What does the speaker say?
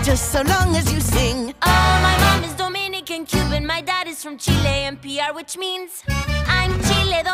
just so long as you sing. Oh, my mom is Dominican, Cuban, my dad is from Chile and PR, which means I'm Chile